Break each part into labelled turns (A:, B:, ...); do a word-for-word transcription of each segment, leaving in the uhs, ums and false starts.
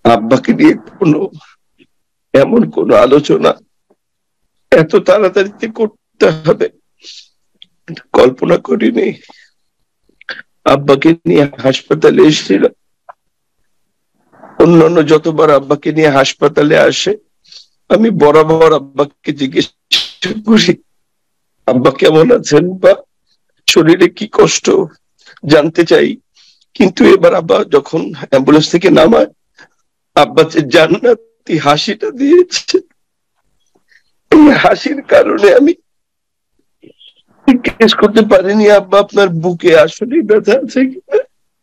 A: আব্বাকে নিয়ে কোনো এমন কোন আলোচনা এত তাড়াতাড়িতে করতে হবে কল্পনা করিনি। আব্বাকে নিয়ে হাসপাতালে এসেছিল, অন্যান্য যতবার আব্বাকে নিয়ে হাসপাতালে আসে আমি বরাবর আব্বাকে জিজ্ঞেস করি আব্বা কেমন আছেন বা শরীরে কি কষ্ট জানতে চাই। কিন্তু এবার আব্বা যখন অ্যাম্বুলেন্স থেকে নামায় আব্বা যে জান্নাতি হাসিটা দিয়েছে, এই হাসির কারণে আমি জিজ্ঞেস করতে পারিনি আব্বা আপনার বুকে আসলে ব্যথা আছে কিনা।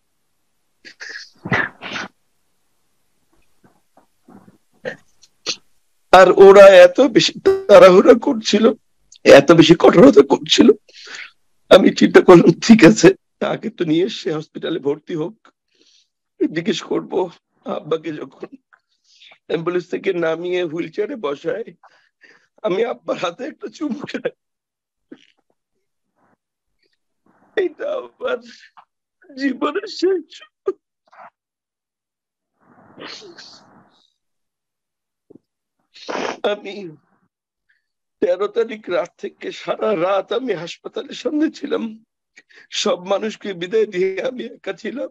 A: আর ওরা এত বেশি তাড়াহুড়া করছিল, এত বেশি কঠোরতা করছিল, আমি চিন্তা করলাম ঠিক আছে তাকে তো নিয়ে এসে হসপিটালে ভর্তি হোক, জিজ্ঞেস করবো। আব্বাকে যখন অ্যাম্বুলেন্স থেকে নামিয়ে হুইল চেয়ারে বসায় আমি আব্বার হাতে একটা চুমু খাই। এটা আমার জীবনের শেষ। আমি তেরো তারিখ রাত থেকে সারা রাত আমি হাসপাতালের সামনে ছিলাম, সব মানুষকে বিদায় দিয়ে আমি একা ছিলাম।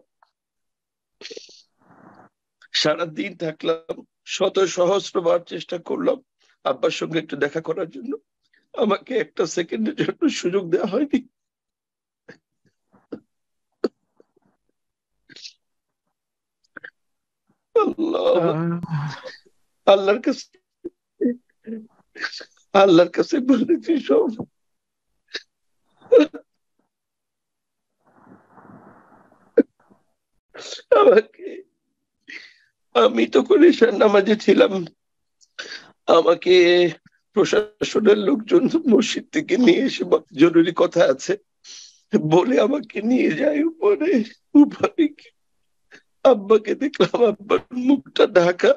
A: সারা দিন থাকলাম, শত সহস্র বার চেষ্টা করলাম আব্বার সঙ্গে একটু দেখা করার জন্য, আমাকে একটা সেকেন্ডের জন্য সুযোগ দেওয়া হয়নি। আল্লাহ আল্লাহর কাছে আল্লাহর কাছে বলেছি সব আমাকে, আমি তখন ঈশার নামাজে ছিলাম, আমাকে প্রশাসনের লোকজন মসজিদ থেকে নিয়ে এসে জরুরি কথা আছে বলে আমাকে নিয়ে যায় উপরে। উপরে আব্বাকে দেখলাম আব্বার মুখটা ঢাকা।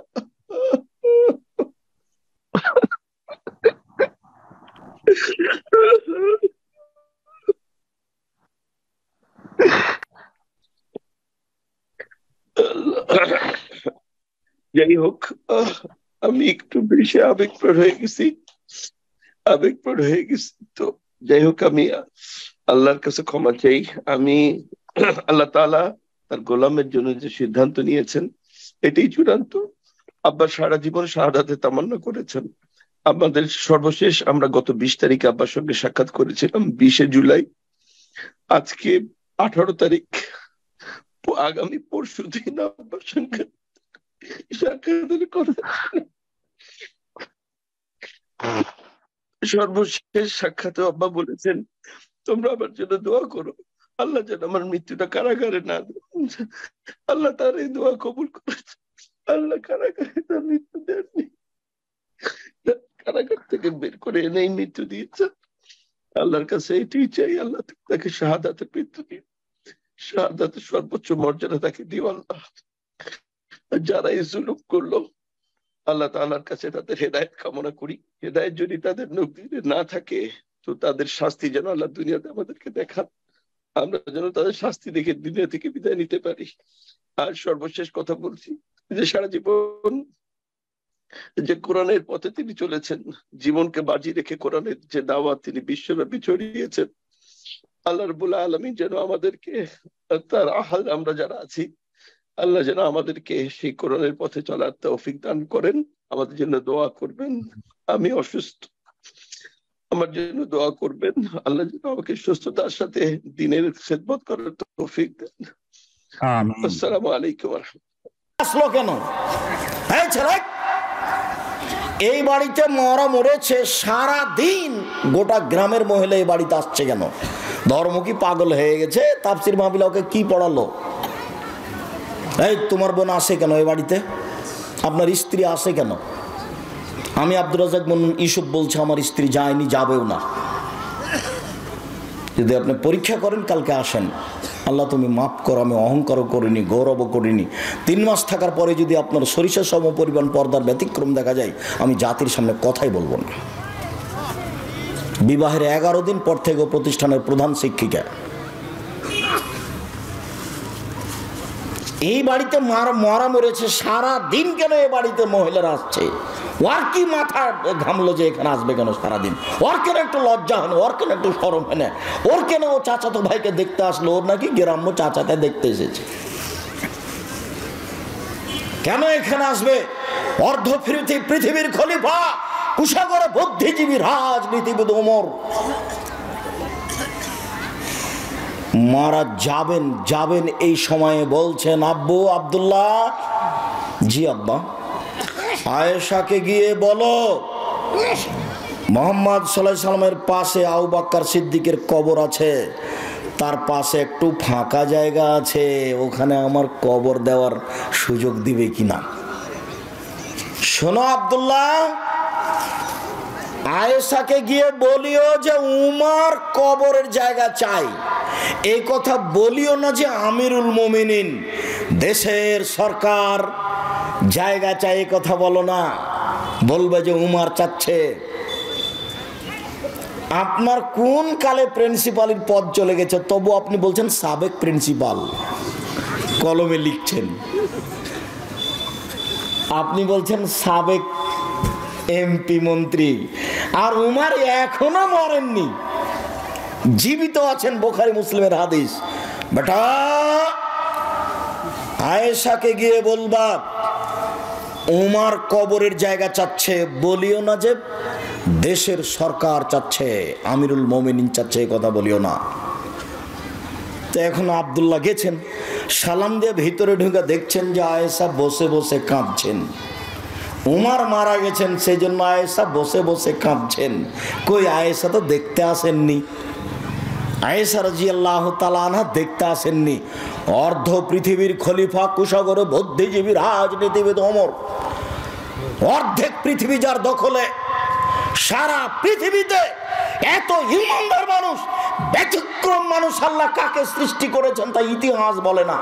A: যাই হোক, আমি একটু বেশি আবেগপ্রবণ হয়ে গেছি আবেগপ্রবণ হয়ে গেছি তো যাই হোক, আমি আল্লাহর কাছে ক্ষমা চাই। আমি আল্লাহ তাআলা তার গোলামের জন্য যে সিদ্ধান্ত নিয়েছেন এটাই চূড়ান্ত। আব্বা সারা জীবন শাহাদাতে তামান্না করেছেন। আমাদের সর্বশেষ আমরা গত বিশ তারিখে আব্বার সঙ্গে সাক্ষাৎ করেছিলাম, বিশে জুলাই। আজকে আঠারো তারিখ, আগামী পরশু দিন আব্বার সঙ্গে সাক্ষাতের কথা। সর্বশেষ সাক্ষাতে আব্বা বলেছেন তোমরা আমার জন্য দোয়া করো, আল্লাহ যেন আমার মৃত্যুটা কারাগারে না দেন। আল্লাহ তার এই দোয়া কবুল করেছে, আল্লাহ কারাগারে তার মৃত্যু দেননি, কারাগার থেকে বের করে এনেই মৃত্যু দিয়েছেন। আল্লাহর কাছে এটাই চাই, আল্লাহ তাকে শাহাদাতে মৃত্যু দিন, শাহাদাতের সর্বোচ্চ মর্যাদা তাকে দিও আল্লাহ। যারা এই জুলুম করলো আল্লাহ তাআলার কাছে তাদের হেদায়েত কামনা করি। হেদায়েত যদি তাদের নসিবে না থাকে তো তাদের শাস্তি যেন আল্লাহ দুনিয়াতে আমাদেরকে দেখান, আমরা যেন তাদের শাস্তি দেখে দুনিয়া থেকে বিদায় নিতে পারি। আর সর্বশেষ কথা বলছি যে সারা জীবন যে কোরআনের পথে তিনি চলেছেন, জীবনকে বাজি রেখে কোরআনের যে দাওয়াত তিনি বিশ্বব্যাপী ছড়িয়েছেন, আল্লাহ রাব্বুল আলামিন যেন আমাদেরকে তার আহাল আমরা যারা আছি আল্লাহ যেন আমাদেরকে সেই কোরআনের পথে চলার তৌফিক দান করেন। আমাদের জন্য দোয়া করবেন। আমি অসুস্থ, আমার জন্য দোয়া করবেন, আল্লাহ যেন আমাকে সুস্থতার সাথে দ্বীনের খেদমত করার তৌফিক দেন। আমিন। আসসালামু আলাইকুম ওয়া রাহমাতুল্লাহ।
B: আসলো কেন এই ছেলে? এই বাড়িতে মরা মরেছে, সারা দিন গোটা গ্রামের মহিলা এই বাড়িতে আসছে কেন? ধর্ম কি পাগল হয়ে গেছে? তাফসীর মাহফিলে ওকে কি পড়ালো? এই তোমার বোন আসে কেন এই বাড়িতে? আপনার স্ত্রী আসে কেন? আমি আব্দুর রাজ্জাক মুন্নুন ইউসুফ বলছি আমার স্ত্রী যায়নি, যাবেও না। যদি আপনি পরীক্ষা করেন কালকে আসেন। আল্লাহ তুমি মাফ করো, আমি অহংকারও করিনি, গৌরবও করিনি। তিন মাস থাকার পরে যদি আপনার সরিষা সম পরিমাণ পর্দার ব্যতিক্রম দেখা যায় আমি জাতির সামনে কথাই বলবো না। বিবাহের এগারো দিন পর থেকে প্রতিষ্ঠানের প্রধান শিক্ষিকা এই বাড়িতে মার মরা মরেছে, সারা দিন কেন এই বাড়িতে মহিলারা আসছে? ওর কি মাথা ঘামলো যে এখানে আসবে কেন সারাদিন? ওর কেন একটু লজ্জা হয় না? ওর কেন একটু শরম হয় না? ওর কেন ও চাচাতো ভাইকে দেখতে আসলো? ওর নাকি গ্রাম্য চাচাতে দেখতে এসেছে, কেন এখানে আসবে? অর্ধ পৃথিবীর খলিফা, কুশাগর বুদ্ধিজীবী, রাজনীতিবিদ ওমর মারা যাবেন যাবেন এই সময়ে বলছেন, আব্বু আব্দুল্লাহ, জি আব্বা, আয়েশাকে গিয়ে বলো মোহাম্মদ সাল্লাল্লাহু আলাইহি সাল্লামের পাশে আবু বকর সিদ্দিকের কবর আছে, তার পাশে একটু ফাঁকা জায়গা আছে, ওখানে আমার কবর দেওয়ার সুযোগ দিবে কিনা। শোনো আব্দুল্লাহ, আয়েশাকে গিয়ে বলিও যে উমর কবরের জায়গা চাই। এই কথা বলিও না যে আমিরুল মুমিনিন, দেশের সরকার জায়গা চাই, এই কথা বলো না। বলবে যে উমর চাচ্ছে। আপনার কোন কালে প্রিন্সিপালের পদ চলে গেছে, তবু আপনি বলছেন সাবেক প্রিন্সিপাল, কলমে লিখছেন। আপনি বলছেন সাবেক এমপি মন্ত্রী, আর উমর এখনো মরেননি, জীবিত আছেন। বুখারী মুসলিমের হাদিস। বেটা, আয়েশাকে গিয়ে বলবা উমর কবরের জায়গা চাচ্ছে, বলিও না যে দেশের সরকার চাচ্ছে, আমিরুল মুমিনিন চাচ্ছে, এই কথা বলিও না। তো এখন আব্দুল্লাহ গেছেন, সালাম দিয়ে ভিতরে ঢুকে দেখছেন যে আয়েশা বসে বসে কাঁদছেন। উমর মারা গেছেন, সেই জন্য আয়েশা বসে বসে কাঁদছেন। কই আয়েশা তো দেখতে আসেননি, আয়েশা রাদিয়াল্লাহু তাআলা আনহা দেখতে আসেননি। অর্ধ পৃথিবীর খলিফা, কুশাগর বুদ্ধিজীবী, রাজনীতিবিদ ওমর, অর্ধেক পৃথিবী যার দখলে, সারা পৃথিবীতে এত ইমানদার মানুষ, ব্যতিক্রম মানুষ আল্লাহ কাকে সৃষ্টি করেছেন তা ইতিহাস বলে না।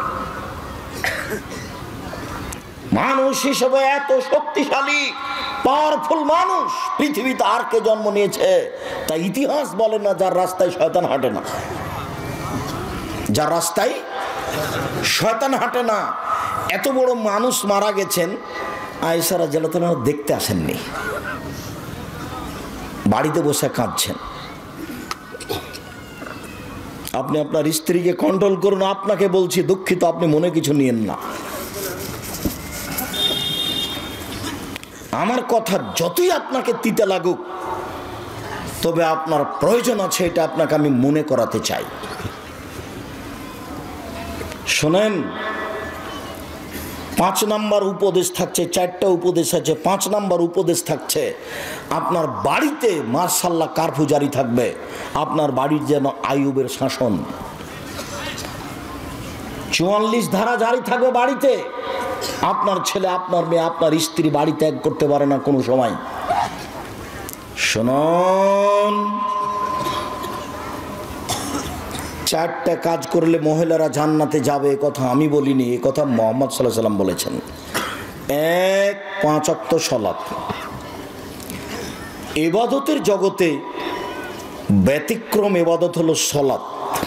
B: মানুষ হিসেবে এত শক্তিশালী পাওয়ারফুল মানুষ পৃথিবীতে আর কে জন্ম নিয়েছে তা ইতিহাস বলে না। যার রাস্তায় শয়তান হাঁটে না, যার রাস্তায় শয়তান হাঁটে না, এত বড় মানুষ মারা গেছেন। আয়েশা রাদিয়াল্লাহু তাআলা দেখতে আসেননি, বাড়িতে বসে কাঁদছেন। আপনি আপনার স্ত্রীকে কন্ট্রোল করুন। আপনাকে বলছি, দুঃখিত, আপনি মনে কিছু নিয়েন না। আমার কথা যতই আপনাকে তিতে লাগুক, তবে আপনার প্রয়োজন আছে, এটা আপনাকে আমি মনে করাতে চাই। শোনেন, পাঁচ নাম্বার উপদেশ থাকছে, চারটা উপদেশ আছে, পাঁচ নাম্বার উপদেশ থাকছে, আপনার বাড়িতে মার্শাল্লাহ কারফিউ জারি থাকবে। আপনার বাড়ির যেন আইয়ুবের শাসন, চুয়াল্লিশ ধারা জারি থাকবে বাড়িতে। আপনার ছেলে, আপনার মেয়ে, আপনার স্ত্রী বাড়ি ত্যাগ করতে পারে না কোনো সময়। শুনুন, চারটা কাজ করলে মহিলারা জান্নাতে যাবে, এ কথা আমি বলিনি, এ কথা মুহাম্মদ সাল্লাল্লাহু আলাইহি সাল্লাম বলেছেন। এক, পাঁচ ওয়াক্ত সালাত। ইবাদতের জগতে ব্যতিক্রম ইবাদত হলো সালাত।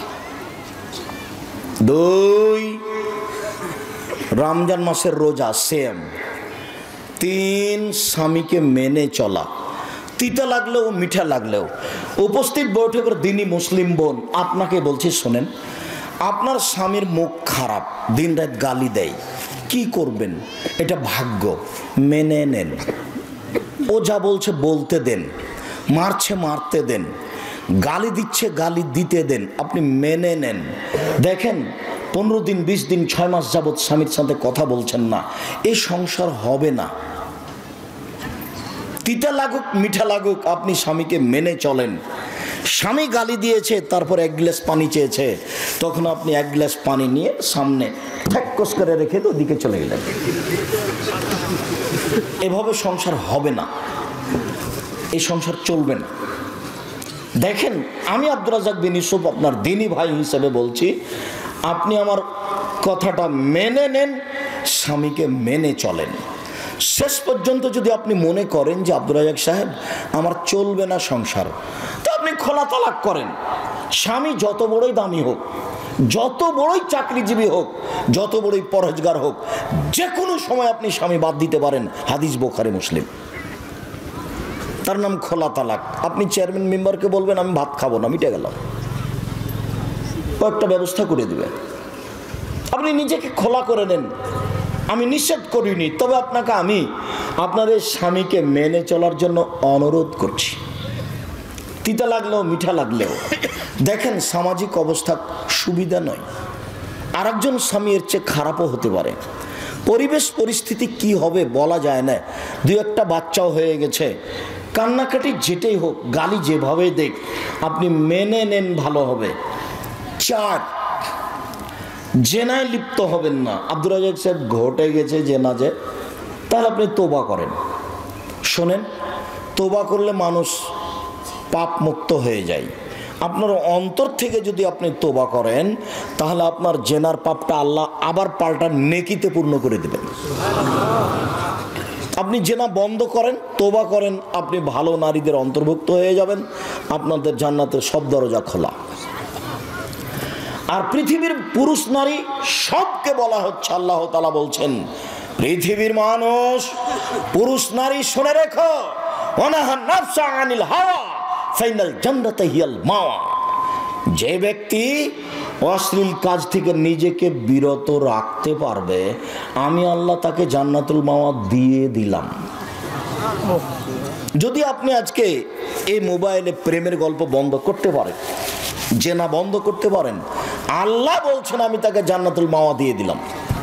B: দুই, রমজান মাসের রোজা, সেম। তিন, স্বামীকে মেনে চলা, তিতা লাগলেও মিঠা লাগলেও। উপস্থিত বৈঠকের দিনই মুসলিম বোন, আপনাকে বলছি শোনেন, আপনার স্বামীর মুখ খারাপ, দিন রাত গালি দেয়, কি করবেন? এটা ভাগ্য, মেনে নেন। ও যা বলছে বলতে দেন, মারছে মারতে দেন, গালি দিচ্ছে গালি দিতে দেন, আপনি মেনে নেন। দেখেন, পনেরো দিন, বিশ দিন, ছয় মাস যাবৎ স্বামীর সাথে কথা বলছেন না, এই সংসার হবে না। তিতা লাগুক মিঠা লাগুক, আপনি স্বামীকে মেনে চলেন। স্বামী গালি দিয়েছে, তারপর এক গ্লাস পানি চেয়েছে, তখন আপনি এক গ্লাস পানি নিয়ে সামনে ঠ্যাক্কস করে রেখে তো ওদিকে চলে গেলেন। এভাবে সংসার হবে না, এই সংসার চলবে না। দেখেন, আমি আব্দুর রাজ্জাক বিন ইউসুফ আপনার দিনী ভাই হিসেবে বলছি, আপনি আমার কথাটা মেনে নেন, স্বামীকে মেনে চলেন। শেষ পর্যন্ত যদি আপনি মনে করেন যে আব্দুর রাজ্জাক সাহেব আমার চলবে না সংসার, তো আপনি খোলা তালাক করেন। স্বামী যত বড়ই দামি হোক, যত বড়ই চাকরিজীবী হোক, যত বড়ই পরহেজগার হোক, যে কোনো সময় আপনি স্বামী বাদ দিতে পারেন। হাদিস বুখারী মুসলিম। তার নাম খোলা তালাক। আপনি চেয়ারম্যান মেম্বারকে বলবেন আমি ভাত খাবো না, মিটে গেল, কয়েকটা ব্যবস্থা করে দিবে। আপনি নিজেকে খোলা করে নেন। আমি নিষেধ করিনি, তবে আপনাকে আমি আপনাদের স্বামীকে মেনে চলার জন্য অনুরোধ করছি। তিতা লাগলেও মিঠা লাগলেও দেখেন সামাজিক অবস্থা সুবিধা নয়। আর একজন স্বামী এর চেয়ে খারাপও হতে পারে। পরিবেশ পরিস্থিতি কি হবে বলা যায় না। দু একটা বাচ্চাও হয়ে গেছে, কান্নাকাটি যেটাই হোক, গালি যেভাবে দেখ, আপনি মেনে নেন, ভালো হবে। চার, জেনায় লিপ্ত হবেন না। আব্দুর রাজ্জাক সাহেব ঘটে গেছে জেনা, যে তাহলে আপনি তোবা করেন। শোনেন, তোবা করলে মানুষ পাপ মুক্ত হয়ে যায়। আপনার অন্তর থেকে যদি আপনি তোবা করেন, তাহলে আপনার জেনার পাপটা আল্লাহ আবার পাল্টা নেকিতে পূর্ণ করে দেবেন। আপনি জেনা বন্ধ করেন, তোবা করেন, আপনি ভালো নারীদের অন্তর্ভুক্ত হয়ে যাবেন। আপনাদের জান্নাতের সব দরজা খোলা। আর পৃথিবীর পুরুষ নারী সবকে বলা হচ্ছে, আল্লাহ তাআলা বলছেন, পৃথিবীর মানুষ পুরুষ নারী শুনে রেখো, ওয়ানাহা নাফসা আনিল হাওয়া ফাইনাল জান্নাতা হিয়াল মাওয়া। যে ব্যক্তি অশ্লীল কাজ থেকে নিজেকে বিরত রাখতে পারবে, আমি আল্লাহ তাকে জান্নাতুল মাওয়া দিয়ে দিলাম। যদি আপনি আজকে এই মোবাইলে প্রেমের গল্প বন্ধ করতে পারেন, জেনা বন্ধ করতে পারেন, আল্লাহ বলছেন আমি তাকে জান্নাতুল মাওয়া দিয়ে দিলাম।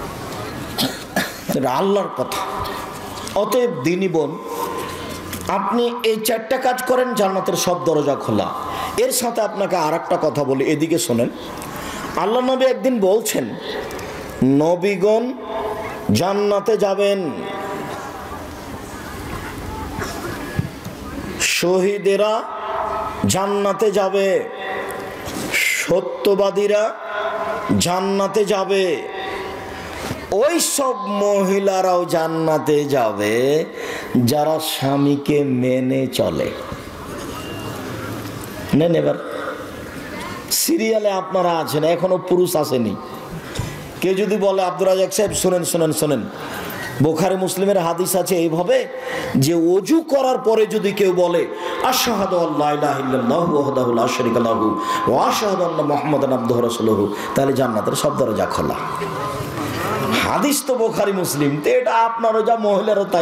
B: এটা আল্লাহর কথা। অতএব দিনী বোন, আপনি এই চারটা কাজ করেন, জান্নাতের সব দরজা খোলা। এর সাথে আপনাকে আর একটা কথা বলি, এদিকে শোনেন। আল্লাহ নবী একদিন বলছেন, নবীগণ জান্নাতে যাবেন, শহীদেরা জান্নাতে যাবে, সত্যবাদীরা জান্নাতে যাবে, ওই সব মহিলারাও জান্নাতে যাবে যারা স্বামীকে মেনে চলে। নেন এবার সিরিয়ালে আপনারা আছেন, এখনো পুরুষ আসেনি। কেউ যদি বলে আব্দুর রাজ্জাক সাহেব শোনেন শোনেন শোনেন, বুখারী মুসলিমের হাদিস আছে এইভাবে যে ওযু করার পরে যদি কেউ বলে আশহাদু আল্লা ইলাহা ইল্লাল্লাহু ওয়াহদাহু লা শারীকা লাহু ওয়া আশহাদু আন্না মুহাম্মাদান আবদুহু ওয়া রাসূলুহু, তাহলে জান্নাতের সব দরজা খোলা। হাদিস তো বুখারী মুসলিম, তো এটা আপনারও যা মহিলারও তাই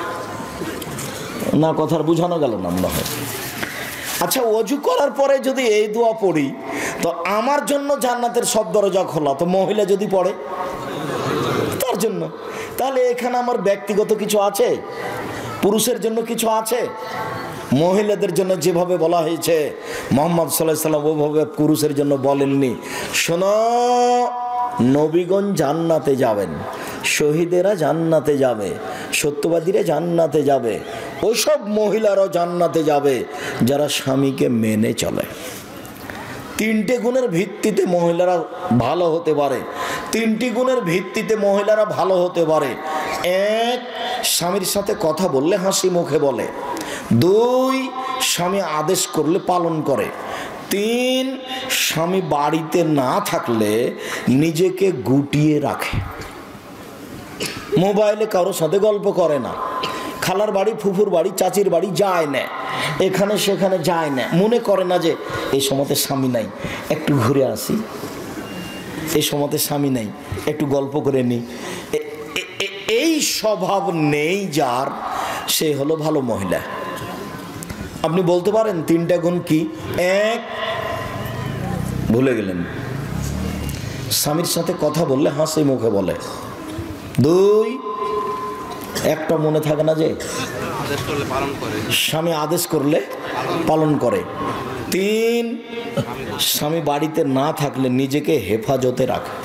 B: না। কথার বুঝানো গেল না মনে হয়। আচ্ছা, ওযু করার পরে যদি এই দোয়া পড়ি, তো আমার জন্য জান্নাতের সব দরজা খোলা, তো মহিলা যদি পড়ে তার জন্য, তাহলে এখানে আমার ব্যক্তিগত কিছু আছে, পুরুষের জন্য কিছু আছে। মহিলাদের জন্য যেভাবে বলা হয়েছে মুহাম্মদ সাল্লাল্লাহু আলাইহি ওয়াসাল্লাম ওভাবে পুরুষের জন্য বলেননি। শোনো, নবীগণ জান্নাতে যাবেন, শহীদেরা জান্নাতে যাবে, সত্যবাদীরা জান্নাতে যাবে, ওইসব মহিলারাও জান্নাতে যাবে যারা স্বামীকে মেনে চলে। তিনটে গুণের ভিত্তিতে মহিলারা ভালো হতে পারে। তিনটি গুণের ভিত্তিতে মহিলারা ভালো হতে পারে। এক, স্বামীর সাথে কথা বললে হাসি মুখে বলে। দুই, স্বামী আদেশ করলে পালন করে। তিন, স্বামী বাড়িতে না থাকলে নিজেকে গুটিয়ে রাখে, মোবাইলে কারোর সাথে গল্প করে না, খালার বাড়ি, ফুফুর বাড়ি, চাচির বাড়ি যায় না, এখানে সেখানে যায় না, মনে করে না যে এই সময়তে স্বামী নাই, একটু ঘুরে আসি, এই সময়তে স্বামী নাই, একটু গল্প করে নিই। এই স্বভাব নেই যার, সে হলো ভালো মহিলা। আপনি বলতে পারেন তিনটা গুণ কি? এক, ভুলে গেলেন, স্বামীর সাথে কথা বললে হাসি মুখে বলে। দুই, একটা মনে থাকে না যে স্বামী আদেশ করলে পালন করে। তিন, স্বামী বাড়িতে না থাকলে নিজেকে হেফাজতে রাখে।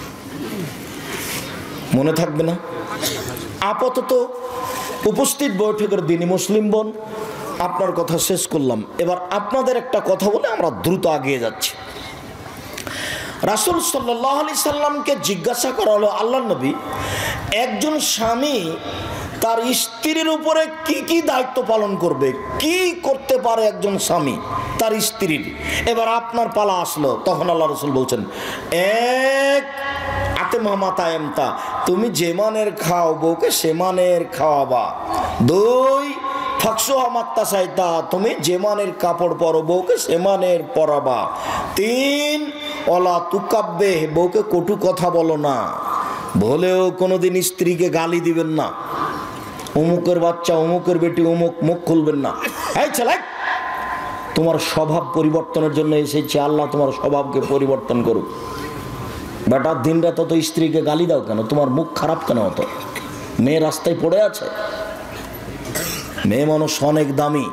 B: মনে থাকবে না? আপাতত উপস্থিত বৈঠকের দিনই মুসলিম বোন, আপনার কথা শেষ করলাম। এবার আপনাদের একটা কথা বলে আমরা দ্রুত এগিয়ে যাচ্ছি। রাসূল সাল্লাল্লাহু আলাইহি সাল্লামকে জিজ্ঞাসা করা হলো, আল্লাহর নবী, একজন স্বামী তার স্ত্রীর উপরে কি কি দায়িত্ব পালন করবে, কি করতে পারে একজন স্বামী তার স্ত্রীর। এবার আপনার পালা আসলো, তখন আল্লাহ রাসূল বলছেন, এক আতে মামাতা এমতা, তুমি যে মানের খাও বউকে সে মানের খাওয়াবা। দুই ফাকসু হামাত্তা সাইতা, তুমি যে মানের কাপড় পরো বউকে সে মানের পরাবা। তিন অলা তুকাব্বে, বউকে কটু কথা বলো না, বলেও কোনোদিন স্ত্রীকে গালি দিবেন না। অমুকের বাচ্চা, অমুকের বেটি, অমুক, মুখ খুলবেন না। এই ছেলে, তোমার স্বভাব পরিবর্তনের জন্য এসেছে, আল্লাহ তোমার স্বভাবকে পরিবর্তন করুক। বেটা দিন রাত তো স্ত্রীকে গালি দাও কেন? তোমার মুখ খারাপ কেন হতো? মেয়ে রাস্তায় পড়ে আছে। মেয়ে মানুষ অনেক দামি।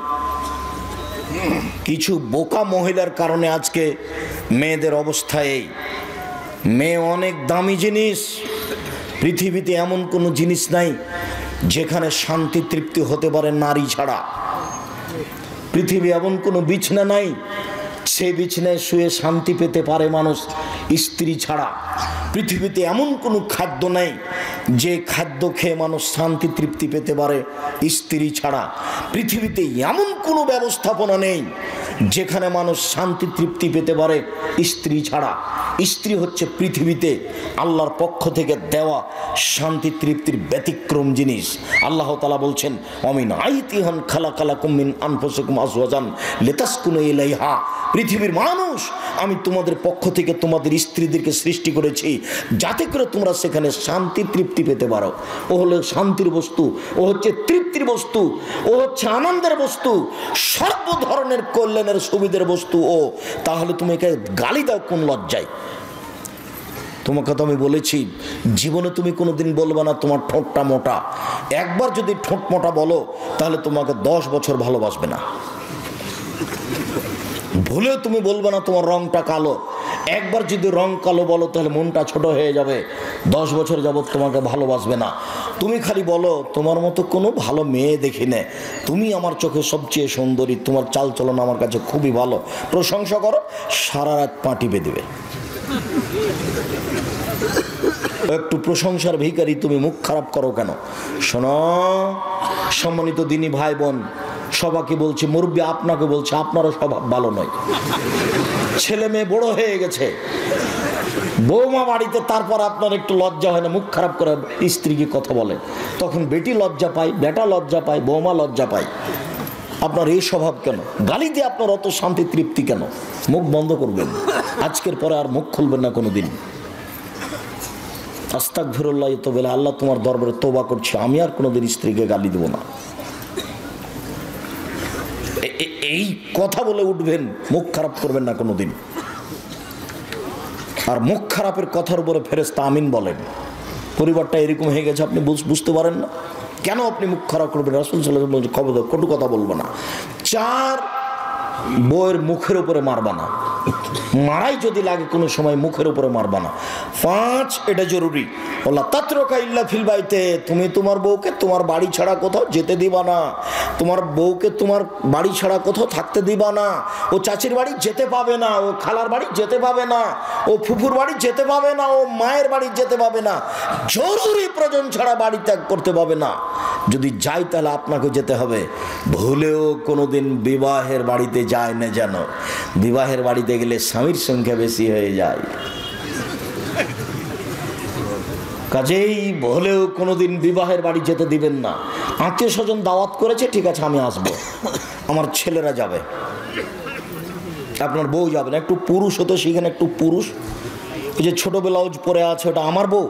B: কিছু বোকা মহিলার কারণে আজকে মেয়েদের অবস্থা এই। মেয়ে অনেক দামি জিনিস। পৃথিবীতে এমন কোনো জিনিস নাই যেখানে শান্তি তৃপ্তি হতে পারে নারী ছাড়া। পৃথিবী এমন কোনো বিছানা নাই সেই বিছানায় শুয়ে শান্তি পেতে পারে মানুষ স্ত্রী ছাড়া। পৃথিবীতে এমন কোনো খাদ্য নাই যে খাদ্য খেয়ে মানুষ শান্তি তৃপ্তি পেতে পারে স্ত্রী ছাড়া। পৃথিবীতে এমন কোনো ব্যবস্থাপনা নেই যেখানে মানুষ শান্তি তৃপ্তি পেতে পারে স্ত্রী ছাড়া। স্ত্রী হচ্ছে পৃথিবীতে আল্লাহর পক্ষ থেকে দেওয়া শান্তি তৃপ্তির ব্যতিক্রম জিনিস। আল্লাহ তাআলা বলছেন, অমিন আইতিহান খালাকালাকুম মিন আনফুসিকুম আজওয়াজান লিতাসকুনু ইলাইহা, পৃথিবীর মানুষ আমি তোমাদের পক্ষ থেকে তোমাদের স্ত্রীদেরকে সৃষ্টি করেছি যাতে করে তোমরা সেখানে শান্তি তৃপ্তি পেতে পারো। ও হলো শান্তির বস্তু, ও হচ্ছে তৃপ্তির বস্তু, ও হচ্ছে আনন্দের বস্তু, সর্ব ধরনের কল্যাণের সুবিধার বস্তু ও। তাহলে তুমি একে গালি দাও কোন লজ্জায়? তোমাকে তো আমি বলেছি জীবনে তুমি কোনোদিন বলবে না তোমার ঠোঁটটা মোটা। একবার যদি ঠোঁট মোটা বলো তাহলে তোমাকে দশ বছর ভালোবাসবে না। ভুলেও তুমি বলবে না তোমার রংটা কালো। একবার যদি রং কালো বলো তাহলে মনটা ছোট হয়ে যাবে, দশ বছর যাবত তোমাকে ভালোবাসবে না। তুমি খালি বলো তোমার মতো কোনো ভালো মেয়ে দেখি না, তুমি আমার চোখে সবচেয়ে সুন্দরী, তোমার চালচলন আমার কাছে খুবই ভালো, প্রশংসা করো, সারা রাত পা টিপে দেবে। একটু প্রশংসার ভিখারি তুমি মুখ খারাপ করো কেন? শোনো সম্মানিত দিনী ভাই বোন, সবাইকে বলছি, মুরব্বী আপনাকে বলছি, আপনারও স্বভাব ভালো নয়। ছেলে মেয়ে বড় হয়ে গেছে, বৌমা বাড়িতে, তারপর আপনার একটু লজ্জা হয় না মুখ খারাপ করে স্ত্রীকে কথা বলে? তখন বেটি লজ্জা পায়, বেটা লজ্জা পায়, বৌমা লজ্জা পায়। আপনার এই স্বভাব কেন? গালি দিয়ে আপনার অত শান্তি তৃপ্তি কেন? মুখ বন্ধ করবেন, আজকের পরে আর মুখ খুলবেন না কোনোদিন। আস্তাগফিরুল্লাহ তো বলে, আল্লাহ তোমার দরবারে তওবা করছি, আমি আর কোনোদিন স্ত্রীকে গালি দেবো না। এই কথা বলে উঠবেন, মুখ খারাপ করবেন না কোনোদিন। আর মুখ খারাপের কথার উপরে ফেরেশতা আমিন বলেন। পরিবারটা এরকম হয়ে গেছে, আপনি বুঝতে পারেন না কেন আপনি মুখ খারাপ করবেন? রাসূল সাল্লাল্লাহু আলাইহি ওয়াসাল্লাম খবরদার কটু কথা বলবো না। চার, বউয়ের মুখের উপরে মারবা না, মারাই যদি লাগে কোনো সময় মুখের উপরে মারবা না। পাঁচ, এটা জরুরি, ওলা তাতরকা ইল্লা ফিল বাইতে, তুমি তোমার বউকে তোমার বাড়ি ছাড়া কোথাও যেতে দিবা না। তোমার বউকে তোমার বাড়ি ছাড়া কোথাও থাকতে দিবা না। ও চাচির বাড়ি যেতে পাবে না, ও খালার বাড়ি যেতে পাবে না, ও ফুফুর বাড়ি যেতে পাবে না, ও মায়ের বাড়ি যেতে পাবে না, জরুরি প্রয়োজন ছাড়া বাড়ি ত্যাগ করতে পাবে না। যদি যাই তাহলে আপনাকে যেতে হবে। ভুলেও কোনোদিন বিবাহের বাড়িতে যায় না যেন, বিবাহের বাড়িতে গেলে স্বামীর সংখ্যা বেশি হয়ে যায়। কাজেই ভুলেও কোনোদিন বিবাহের বাড়ি যেতে দিবেন না। আত্মীয় স্বজন দাওয়াত করেছে, ঠিক আছে আমি আসবো, আমার ছেলেরা যাবে, আপনার বউ যাবে না। একটু পুরুষ হতো সেখানে, একটু পুরুষ। ওই যে ছোট ব্লাউজ পরে আছে ওটা আমার বউ,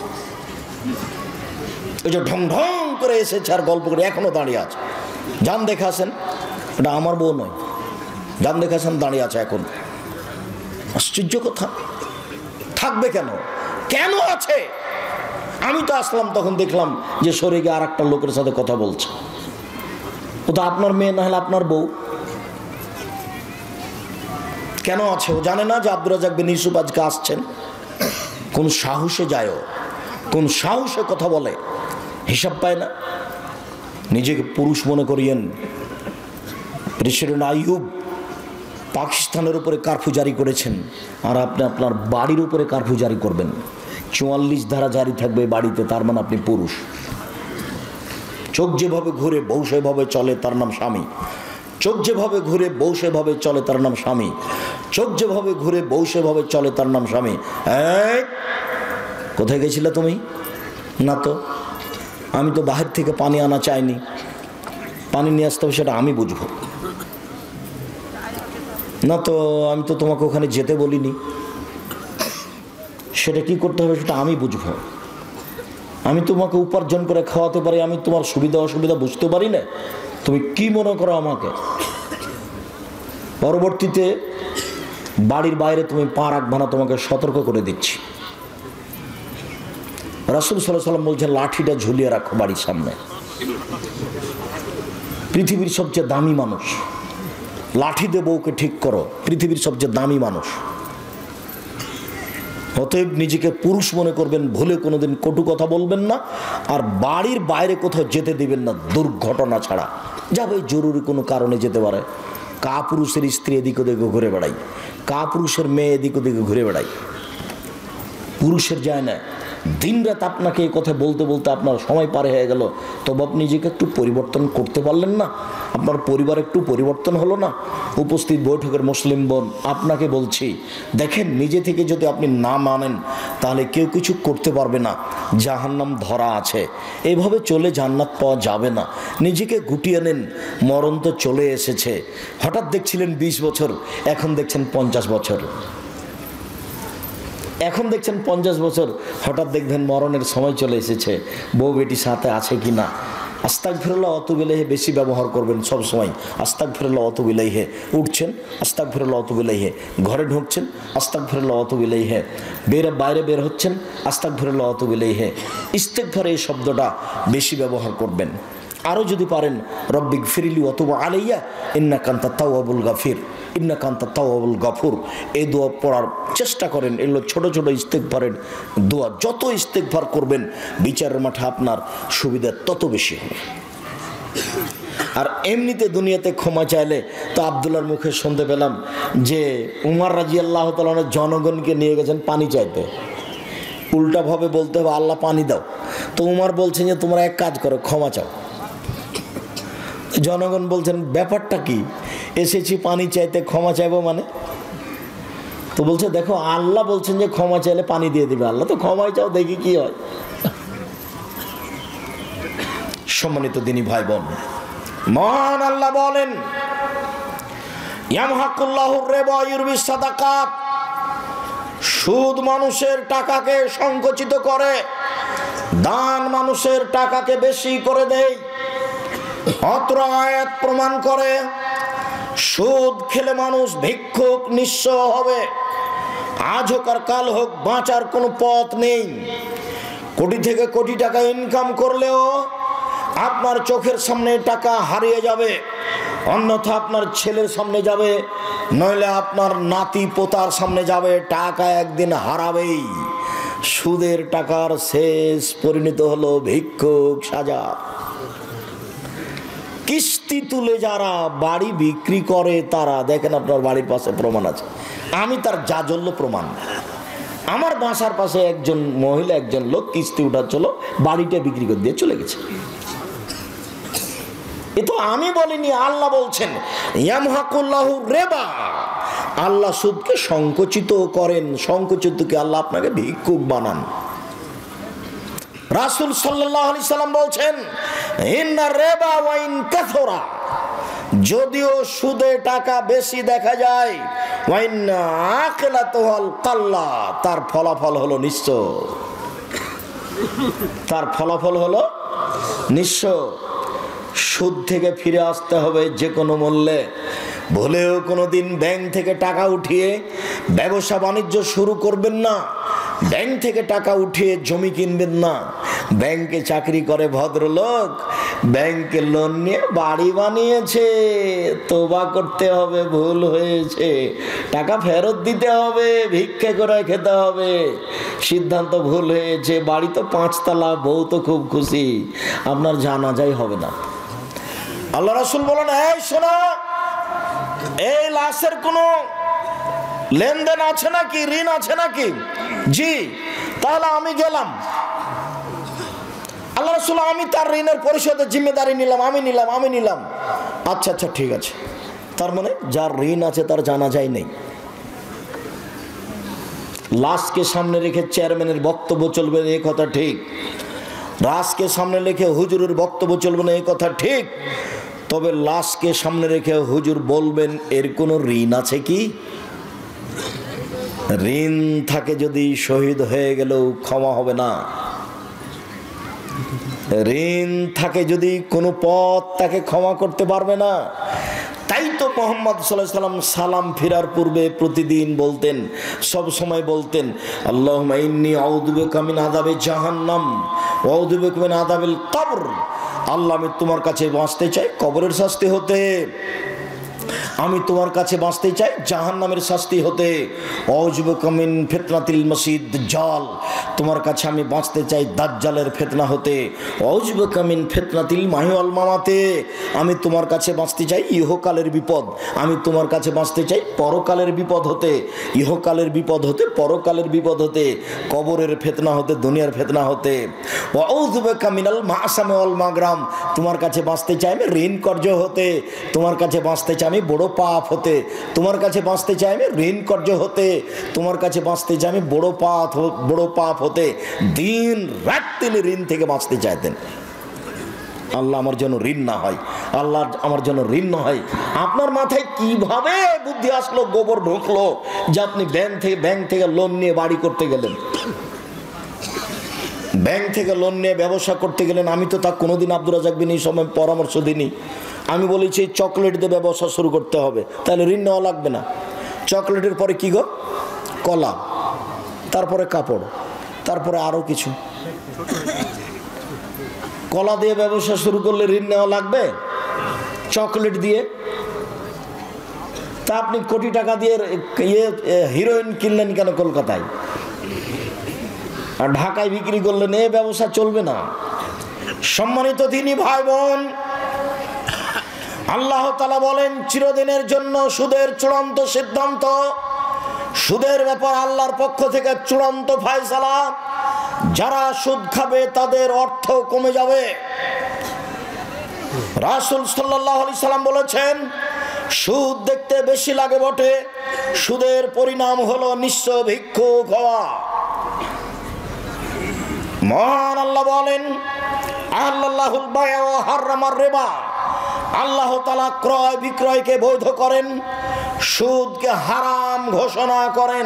B: ওই যে ঢং ঢং করে এসেছে আর গল্প করে এখনো দাঁড়িয়ে আছে, যান দেখে আসেন, এটা আমার বউ নয়, যান দেখে আসেন, দাঁড়িয়ে আছে এখন। আশ্চর্য কথা, থাকবে কেন? কেন আছে? আমি তো আসলাম তখন দেখলাম যে সরে গিয়ে আর একটা লোকের সাথে কথা বলছে। ও তো আপনার মেয়ে, না হলে আপনার বউ। কেন আছে? ও জানে না যে আব্দুর রাজ্জাক বিন ইউসুফ আজকে আসছেন? কোন সাহসে যায়, কোন সাহসে কথা বলে, হিসাব পায় না। নিজেকে পুরুষ মনে করিয়েন। প্রেসিডেন্ট আইয়ুব পাকিস্তানের উপরে কারফিউ জারি করেছেন, আর আপনি আপনার বাড়ির উপরে কারফিউ জারি করবেন। চুয়াল্লিশ ধারা জারি থাকবে বাড়িতে, তার মানে আপনি পুরুষ। চোখ যেভাবে ঘুরে বউ সেভাবে চলে, তার নাম স্বামী। চোখ যেভাবে ঘুরে বউ সেভাবে চলে, তার নাম স্বামী। চোখ যেভাবে ঘুরে বউ সেভাবে চলে, তার নাম স্বামী। এই কোথায় গেছিলে তুমি? না তো, আমি তো বাহির থেকে পানি আনা চাইনি, পানি নিয়ে আসতে হবে সেটা আমি বুঝবো না তো, আমি তো তোমাকে ওখানে যেতে বলিনি, সেটা কি করতে হবে সেটা আমি বুঝবো। আমি তোমাকে উপার্জন করে খাওয়াতে পারি, আমি তোমার সুবিধা অসুবিধা বুঝতে পারি না, তুমি কি মনে করো আমাকে? পরবর্তীতে বাড়ির বাইরে তুমি পা রাখবে না, তোমাকে সতর্ক করে দিচ্ছি। রাসূল সাল্লাল্লাহু আলাইহি ওয়াসাল্লাম বলছেন লাঠিটা ঝুলিয়ে রাখো বাড়ির সামনে। পৃথিবীর সবচেয়ে দামি মানুষ, লাঠি দিয়ে বউকে ঠিক করো, পৃথিবীর সবচেয়ে দামি মানুষ। অতএব নিজেকে পুরুষ মনে করবেন, ভুলে কোনোদিন কটু কথা বলবেন না, আর বাড়ির বাইরে কোথাও যেতে দিবেন না দুর্ঘটনা ছাড়া। যাবে জরুরি কোনো কারণে যেতে পারে। কা পুরুষের স্ত্রী এদিক ওদিকে ঘুরে বেড়াই, কা পুরুষের মেয়ে এদিক ওদিকে ঘুরে বেড়াই, পুরুষের যায় না। দিন রাত আপনাকে এই কথা বলতে বলতে আপনার সময় পার হয়ে গেল, তবে আপনি নিজেকে একটু পরিবর্তন করতে পারলেন না? আপনার পরিবার একটু পরিবর্তন হলো না? উপস্থিত বৈঠকের মুসলিম বোন, আপনাকে বলছি, দেখেন নিজে থেকে যদি আপনি না মানেন তাহলে কেউ কিছু করতে পারবে না, জাহান্নাম ধরা আছে, এইভাবে চলে জান্নাত পাওয়া যাবে না। নিজেকে গুটিয়ে নেন, মরণ তো চলে এসেছে। হঠাৎ দেখছিলেন বিশ বছর, এখন দেখছেন পঞ্চাশ বছর, এখন দেখছেন পঞ্চাশ বছর, হঠাৎ দেখবেন মরণের সময় চলে এসেছে। বউ বেটি সাথে আছে কি না? আস্তাগফিরুল্লাহ ওয়াতুবু ইলাইহি বেশি ব্যবহার করবেন সব সময়। আস্তাগফিরুল্লাহ ওয়াতুবু ইলাইহি, উঠছেন আস্তাগফিরুল্লাহ ওয়াতুবু ইলাইহি, ঘরে ঢুকছেন আস্তাগফিরুল্লাহ ওয়াতুবু ইলাইহি, বের বাইরে বের হচ্ছেন আস্তাগফিরুল্লাহ ওয়াতুবু ইলাইহি। ইস্তেগফার এই শব্দটা বেশি ব্যবহার করবেন। আরও যদি পারেন রব্বিগফিরলি ওয়া তুব আলাইয়া ইন্নাকা আনতাত তাওয়াবুল গাফির, ইন্নাকা আনতাত তাওয়াবুল গাফুর, এই দোয়া পড়ার চেষ্টা করেন। এগুলো ছোট ছোট ইস্তেগফারের দোয়া। যত ইস্তেগফার করবেন বিচারের মাঠে আপনার সুবিধা তত বেশি হবে। আর এমনিতে দুনিয়াতে ক্ষমা চাইলে তো আব্দুল্লাহর মুখে শুনতে পেলাম যে উমর রাদিয়াল্লাহু তাআলা জনগণকে নিয়ে গেছেন পানি চাইতে। উল্টাভাবে বলতে হবে আল্লাহ পানি দাও, তো উমর বলছেন যে তোমরা এক কাজ করো, ক্ষমা চাও। জনগণ বলছেন ব্যাপারটা কি, এসেছি পানি চাইতে, ক্ষমা চাইবো মানে? তো বলছে দেখো আল্লাহ বলছেন যে ক্ষমা চাইলে পানি দিয়ে দিবে, আল্লাহ তো ক্ষমাই চাও, দেখি কি হয়। সম্মানিত দিনী ভাই বোন, মহান আল্লাহ বলেন ইয়ামহাকুল্লাহুর রিবা ওয়া ইউরবিস সাদাকাত, সুদ মানুষের টাকাকে সংকুচিত করে, দান মানুষের টাকাকে বেশি করে দেয়। অত্র আয়াত প্রমাণ করে সুদ খেলে মানুষ ভিক্ষুক নিঃস্ব হবে। আজ হোক আর কাল হোক বাঁচার কোনো পথ নেই। কোটি থেকে কোটি টাকা ইনকাম করলেও আপনার চোখের সামনে টাকা হারিয়ে যাবে, অন্যথা আপনার ছেলের সামনে যাবে, নইলে আপনার নাতি পোতার সামনে যাবে। টাকা একদিন হারাবেই। সুদের টাকার শেষ পরিণত হলো ভিক্ষুক সাজা। কিস্তি তুলে যারা বাড়ি বিক্রি করে তারা, দেখেন আপনার বাড়ির পাশে প্রমাণ আছে, আমি তার জাজল্য প্রমাণ। আমার বাসার পাশে একজন মহিলা, একজন লোক কিস্তি উঠাচ্ছিল, বাড়িটা বিক্রি করে দিয়ে চলে গেছে। এ তো আমি বলিনি, আল্লাহ বলছেন ইয়ামহাকুল্লাহু রিবা, আল্লাহ সুদকে সংকুচিত করেন। সংকুচিতকে আল্লাহ আপনাকে ভিক্ষুক বানান। রাসূল সাল্লাল্লাহু আলাইহি সাল্লাম বলছেন ইন্না রিবা ওয়া ইন কাসরা, যদিও সুদে টাকা বেশি দেখা যায়, ওয়া ইন্না আকিলাতুল কাল্লা, তার ফলাফল হলো নিঃস্ব। তার ফলাফল হলো নিঃস্ব। সুদ থেকে ফিরে আসতে হবে যে কোনো মূল্যে। ভুলেও কোনোদিন ব্যাংক থেকে টাকা উঠিয়ে ব্যবসা বাণিজ্য শুরু করবেন না। ব্যাংক থেকে টাকা উঠিয়ে জমি কিনবেন না। ব্যাংকে চাকরি করে ভদ্রলোক, ব্যাংকে লোন নিয়ে বাড়ি বানিয়েছে, তোবা করতে হবে, ভুল হয়েছে, টাকা ফেরত দিতে হবে, ভিক্ষে করে খেতে হবে, সিদ্ধান্ত ভুল হয়েছে, বাড়ি তো পাঁচতলা, বউ তো খুব খুশি, আপনার জানাজাই হবে না। আল্লাহ রাসূল বলেন এই শোনো, এই লাশের কোনো লেনদেন আছে নাকি, ঋণ আছে নাকি? জি। তা তাহলে আমি গেলাম, আল্লাহ রাসূল আমি তার ঋণের পরিশোধের জিম্মেদারি নিলাম, আমি নিলাম আমি নিলাম আচ্ছা আচ্ছা ঠিক আছে। তার মানে যার ঋণ আছে তার জানাজাই নেই। লাশকে সামনে রেখে চেয়ারম্যানের বক্তব্য চলবে না, এই কথা ঠিক। লাশকে সামনে রেখে হুজুরের বক্তব্য চলবে না, এই কথা ঠিক। তবে লাশকে সামনে রেখে হুজুর বলবেন এর কোনো ঋণ আছে কি? ঋণ থাকে যদি শহীদ হয়ে গেলেও ক্ষমা হবে না। ঋণ থাকে যদি কোনো পথ তাকে ক্ষমা করতে পারবে না। তাই তো মুহাম্মদ সাল্লাল্লাহু আলাইহি ওয়াসাল্লাম সালাম ফেরার পূর্বে প্রতিদিন বলতেন, সব সময় বলতেন, আল্লাহুম্মা ইন্নী আউযু বিকা মিন আযাবি জাহান্নাম ওয়া আউযু বিকা মিন আযাবিল কবর। আল্লাহ আমি তোমার কাছে বাঁচতে চাই কবরের শাস্তি হতে, আমি তোমার কাছে বাঁচতে চাই জাহান্নামের শাস্তি হতে। আউযু বিকা মিন ফিতনাতিল মাসিদ দাজ্জাল, তোমার কাছে আমি বাঁচতে চাই দাজ্জালের ফিতনা হতে। আউযু বিকা মিন ফিতনাতিল মাহি ওয়াল মামাতে, আমি তোমার কাছে বাঁচতে চাই ইহকালের বিপদ, আমি তোমার কাছে বাঁচতে চাই পরকালের বিপদ হতে। ইহকালের বিপদ হতে, পরকালের বিপদ হতে, কবরের ফিতনা হতে, দুনিয়ার ফিতনা হতে। আউযু বিকা মিনাল মাসামি ওয়াল মাগরাম, তোমার কাছে বাঁচতে চাই আমি ঋণ কর্য হতে, তোমার কাছে বাঁচতে চাই আমি বড় পাপ হতে, তোমার কাছে বাঁচতে চাই আমি ঋণ কর্য হতে, তোমার কাছে বাঁচতে চাই আমি বড় পাপ বড় পাপ হতে। দিন রাত তিনি ঋণ থেকে বাঁচতে চাইতেন। আল্লাহ আমার জন্য ঋণ না হয়, আল্লাহ আমার জন্য ঋণ না হয়। আপনার মাথায় কিভাবে বুদ্ধি আসলো, গোবর ঢুকলো যে আপনি ব্যাংক থেকে ব্যাংক থেকে লোন নিয়ে বাড়ি করতে গেলেন, ব্যাংক থেকে লোন নিয়ে ব্যবসা করতে গেলেন? আমি তো তা কোনোদিন আব্দুর রাজ্জাক বিন এই সময় পরামর্শ দিইনি। আমি বলেছি চকলেট দিয়ে ব্যবসা শুরু করতে হবে, তাহলে ঋণ নেওয়া লাগবে না। চকলেটের পরে কি গো? কলা, তারপরে কাপড়, তারপরে আরো কিছু। কলা দিয়ে ব্যবসা শুরু করলে ঋণ নেওয়া লাগবে? চকলেট দিয়ে? তা আপনি কোটি টাকা দিয়ে ইয়ে হিরোইন কিনলেন কেন কলকাতায়, আর ঢাকায় বিক্রি করলেন? এ ব্যবসা চলবে না। সম্মানিত দিনী ভাই বোন, আল্লাহ তাআলা বলেন চিরদিনের জন্য সুদের চূড়ান্ত সিদ্ধান্ত, সুদের ব্যাপার আল্লাহর পক্ষ থেকে চূড়ান্ত ফয়সালা। যারা সুদ খাবে তাদের অর্থ কমে যাবে। রাসূল সাল্লাল্লাহু আলাইহি সাল্লাম বলেছেন, সুদ দেখতে বেশি লাগে বটে, সুদের পরিণাম হলো নিঃস্ব ভিক্ষুক হওয়া। মহান আল্লাহ বলেন, আল্লাহুল বায়আ ওয়া হারামার রিবা, আল্লাহ তাআলা ক্রয় বিক্রয়কে বৈধ করেন, সুদকে হারাম ঘোষণা করেন।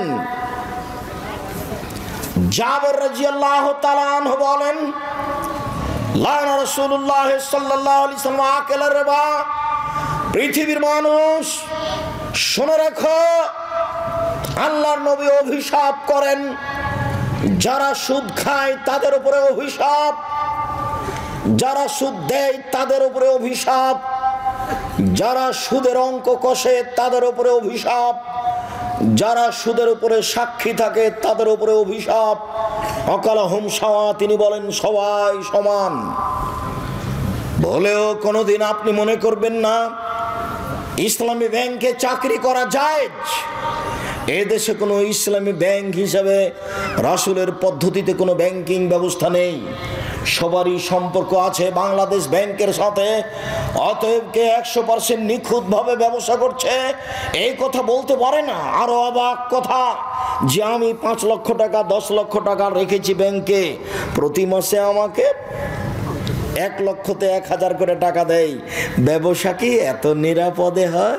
B: জাবের রাদিয়াল্লাহু তাআলা আনহু বলেন, লানা রাসূলুল্লাহ সাল্লাল্লাহু আলাইহি ওয়াসাল্লাম আকালার রিবা। পৃথিবীর মানুষ শুনে রাখো, আল্লাহর নবী অভিশাপ করেন যারা সুদ খায় তাদের উপরে অভিশাপ, যারা সুদ দেয় তাদের উপরে অভিশাপ, যারা সুদের অঙ্ক কষে তাদের উপরে অভিশাপ, যারা সুদের উপরে সাক্ষী থাকে তাদের উপরে অভিশাপ। অকালাহুম সাওয়া, তিনি বলেন সবাই সমান। বলেও কোনোদিন আপনি মনে করবেন না ইসলামী ব্যাংকে চাকরি করা যায়। এ দেশে কোনো ইসলামী ব্যাংক হিসাবে রাসূলের পদ্ধতিতে কোনো ব্যাংকিং ব্যবস্থা নেই। সবারই সম্পর্ক আছে বাংলাদেশ ব্যাংকের সাথে। অতএব কে একশো পার্সেন্ট নিখুঁতভাবে ব্যবসা করছে এই কথা বলতে পারে না। আরো অবাক কথা যে আমি পাঁচ লক্ষ টাকা দশ লক্ষ টাকা রেখেছি ব্যাংকে, প্রতি মাসে আমাকে এক লক্ষতে এক হাজার করে টাকা দেয়। ব্যবসা কি এত নিরাপদে হয়?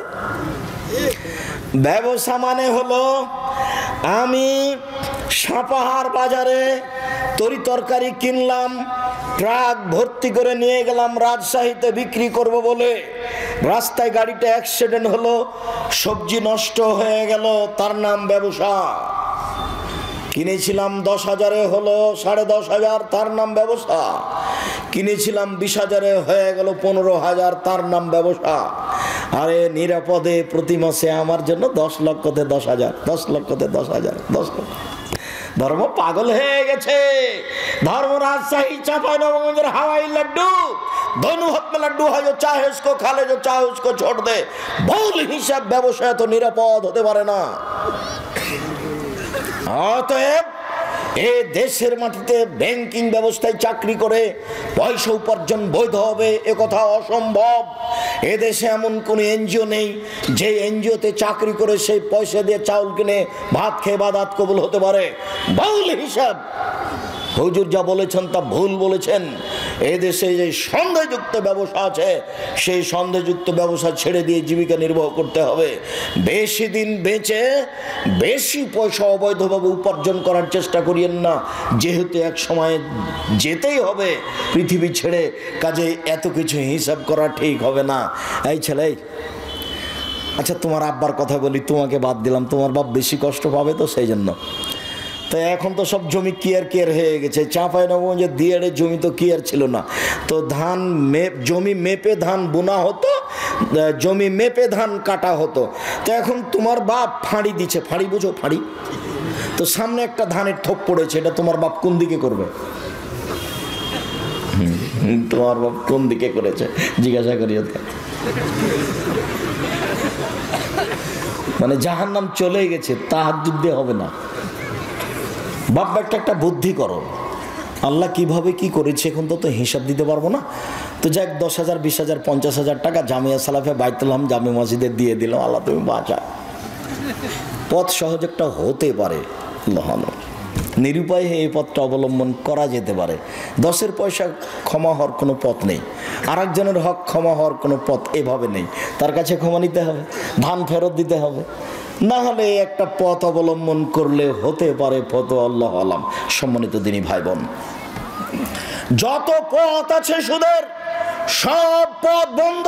B: ব্যবসা মানে হলো আমি সাপাহার বাজারে তরি তরকারি কিনলাম, ট্রাক ভর্তি করে নিয়ে গেলাম রাজশাহীতে বিক্রি করব বলে, রাস্তায় গাড়িটা অ্যাক্সিডেন্ট হলো, সবজি নষ্ট হয়ে গেল, তার নাম ব্যবসা। কিনেছিলাম দশ হাজারে হলো সাড়ে দশ হাজার, তার নাম ব্যবসা। কিনেছিলাম বিশ হাজারে হয়ে গেল পনেরো হাজার, তার নাম ব্যবসা। আরে নিরাপদে প্রতি মাসে আমার জন্য দশ লক্ষতে দশ হাজার, দশ লক্ষতে দশ হাজার, দশ লক্ষ। ধর্ম পাগল হয়ে গেছে। ধর্ম রাজশাহী চাঁপাইনবাবগঞ্জের হাওয়াই লাড্ডু, दोनों हाथ में लड्डू है, जो चाहे उसको खा ले, जो चाहे उसको छोड़ दे। ভুল হিসাব ব্যবসায় তো নিরাপদ হতে পারে না। অতএব এ দেশের মাটিতে ব্যাংকিং ব্যবস্থায় চাকরি করে পয়সা উপার্জন বৈধ হবে এ কথা অসম্ভব। এ দেশে এমন কোন এনজিও নেই যে এনজিওতে চাকরি করে সেই পয়সা দিয়ে চাউল কিনে ভাত খেয়ে বাদাত কবুল হতে পারে। ভুল হিসাব। হুজুর যা বলেছেন তা ভুল বলেছেন। এই দেশে যে সন্দেহযুক্ত ব্যবসা আছে সেই সন্দেহযুক্ত ব্যবসা ছেড়ে দিয়ে জীবিকা নির্বাহ করতে হবে। বেশি দিন বেঁচে বেশি পয়সা অবৈধভাবে উপার্জন করার চেষ্টা করিয়েন না, যেহেতু এক সময় যেতেই হবে পৃথিবী ছেড়ে। কাজে এত কিছু হিসাব করা ঠিক হবে না। এই ছেলে, আচ্ছা তোমার আব্বার কথা বলি, তোমাকে বাদ দিলাম, তোমার বাপ বেশি কষ্ট পাবে তো সেই জন্য। তো এখন তো সব জমি কিয়ার কিয়ার হয়ে গেছে। চাঁপাইনবাবগঞ্জে দিয়াড়ে জমি তো কিয়ার ছিল না, তো ধান মেপ জমি মেপে ধান বোনা হতো, জমি মেপে ধান কাটা হতো। তো এখন তোমার বাপ ফাঁড়ি দিচ্ছে, ফাঁড়ি বুঝো ফাঁড়ি, তো সামনে একটা ধানের থোপ পড়েছে, এটা তোমার বাপ কোন দিকে করবে? তোমার বাপ কোন দিকে করেছে জিজ্ঞাসা করি। মানে জাহান্নাম চলে গেছে, তাহাজ্জুদ দিয়ে হবে না। বাপ একটা একটা বুদ্ধি করো, আল্লাহ কিভাবে কি করেছে এখন তো তো হিসাব দিতে পারবো না। তো যাক দশ হাজার বিশ হাজার পঞ্চাশ হাজার টাকা জামিয়া সালাফে বাইতুল হাম জামে মসজিদে দিয়ে দিলাম, আল্লাহ তুমি বাঁচা। পথ সহজ একটা হতে পারে, নিরুপায় এই পথটা অবলম্বন করা যেতে পারে। দশের পয়সা ক্ষমা হওয়ার কোনো পথ নেই, আর একজনের হক ক্ষমা হওয়ার কোনো পথ এভাবে নেই। তার কাছে ক্ষমা নিতে হবে, ধান ফেরত দিতে হবে, না হলে একটা পথ অবলম্বন করলে হতে পারে পথ। আল্লাহ আলাম। সম্মানিত দিনী ভাই বোন, যত পথ আছে সুদের সব পথ বন্ধ।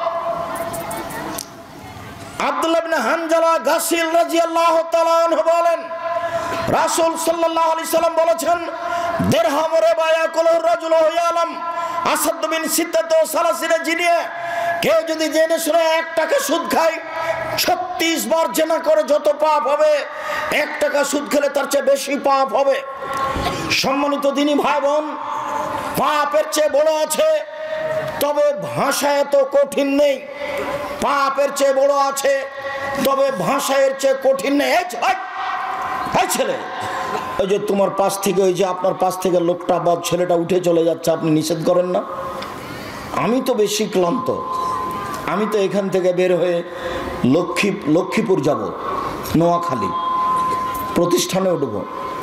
B: আব্দুল্লাহ ইবনে হানজালা গাসিল রাদিয়াল্লাহু তাআলা আনহু বলেন, রাসূল সাল্লাল্লাহু আলাইহি সাল্লাম বলেছেন, দিরহাম রিবা ইয়াকুলু রাজুলু ইয়ালাম আসাদ বিন সিত্তাত সালাসিনা জিনিয়া, কেউ যদি জেনে শুনে এক টাকা সুদ খায় ছত্রিশ বার জেনা করে যত পাপ হবে, এক টাকা সুদ খেলে তার চেয়ে বেশি পাপ হবে। সম্মানিত দিনী ভাই বোন, পাপের চেয়ে বড় আছে, তবে ভাষা এত কঠিন নেই। পাপের চেয়ে বড় আছে, তবে ভাষা এর চেয়ে কঠিন নেই। এই ছেলে, ওই যে তোমার পাশ থেকে ওই যে আপনার পাশ থেকে লোকটা বা ছেলেটা উঠে চলে যাচ্ছে, আপনি নিষেধ করেন না? আমি তো বেশি ক্লান্ত, আমি তো এখান থেকে বের হয়ে লক্ষ্মী লক্ষ্মীপুর যাব, নোয়াখালী প্রতিষ্ঠানে উঠব।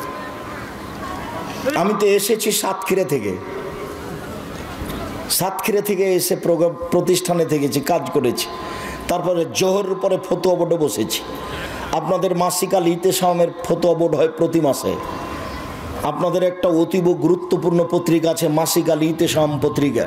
B: আমি তো এসেছি সাতক্ষীরা থেকে, সাতক্ষীরা থেকে এসে প্রোগ্রাম প্রতিষ্ঠানে থেকেছি, কাজ করেছি, তারপরে জোহরের পরে ফতুয়া বোর্ডে বসেছি। আপনাদের মাসিক আল ইতেসামের ফতুয়া বোর্ড হয় প্রতি মাসে। আপনাদের একটা অতীব গুরুত্বপূর্ণ পত্রিকা আছে মাসিক আল ইতেসাম পত্রিকা।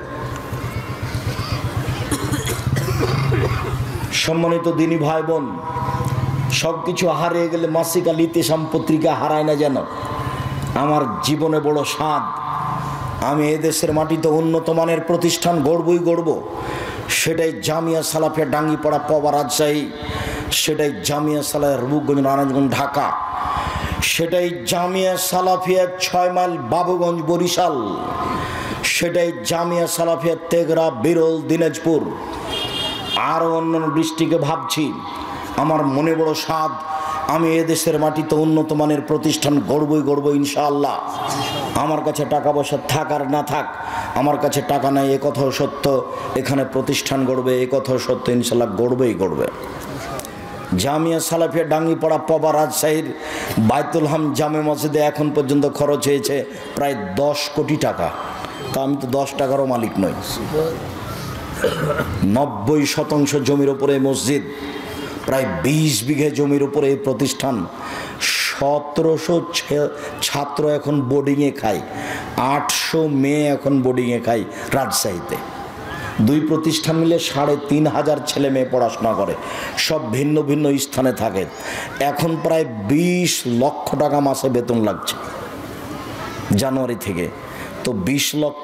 B: সম্মানিত দিনী ভাই বোন, সব কিছু হারিয়ে গেলে মাসিক আল ইতেসাম পত্রিকা হারায় না যেন। আমার জীবনে বড় স্বাদ, আমি এদেশের মাটিতে উন্নত মানের প্রতিষ্ঠান গড়বই গড়ব। সেটাই জামিয়া সালাফিয়া ডাঙ্গিপাড়া পবা রাজশাহী, সেটাই জামিয়া সালাফিয়া রূপগঞ্জ নারায়ণগঞ্জ ঢাকা, সেটাই জামিয়া সালাফিয়া ছয় মাইল বাবুগঞ্জ বরিশাল, সেটাই জামিয়া সালাফিয়া তেঘরা বিরল দিনাজপুর, আরও অন্যান্য ডিস্ট্রিক্টে ভাবছি। আমার মনে বড় স্বাদ, আমি এদেশের মাটিতে উন্নত মানের প্রতিষ্ঠান গড়বই গড়ব ইনশাআল্লাহ। আমার কাছে টাকা পয়সা থাক আর না থাক, আমার কাছে টাকা নাই এ কথাও সত্য, এখানে প্রতিষ্ঠান গড়বে এ কথাও সত্য, ইনশাআল্লাহ গড়বেই গড়বে। জামিয়া সালাফিয়া ডাঙ্গিপাড়া পবা রাজশাহীর বাইতুল হাম জামে মসজিদে এখন পর্যন্ত খরচ হয়েছে প্রায় দশ কোটি টাকা। তা আমি তো দশ টাকারও মালিক নই। নব্বই শতাংশ জমির উপরে মসজিদ, প্রায় বিশ বিঘে জমির উপরে এই প্রতিষ্ঠান, সতেরোশো ছাত্র এখন বোর্ডিংয়ে খায়, আটশো মেয়ে এখন বোর্ডিংয়ে খায় রাজশাহীতে। দুই প্রতিষ্ঠান মিলে সাড়ে তিন হাজার ছেলে মেয়ে পড়াশোনা করে, সব ভিন্ন ভিন্ন স্থানে থাকে। এখন প্রায় বিশ লক্ষ টাকা মাসে বেতন লাগছে জানুয়ারি থেকে। তো বিশ লক্ষ